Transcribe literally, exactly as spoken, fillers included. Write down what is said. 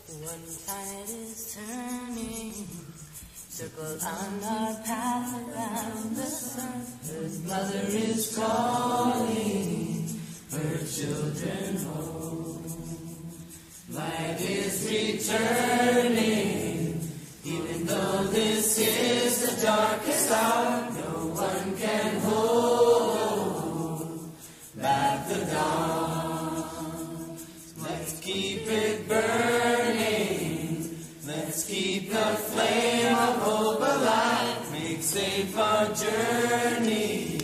One planet is turning, circle on our path around the sun. Earth Mother is calling her children home. Light is returning, even though this is the darkest hour. No one can hold back the dawn. Let's keep it burning. Let's keep the flame of hope alive. Make safe our journey.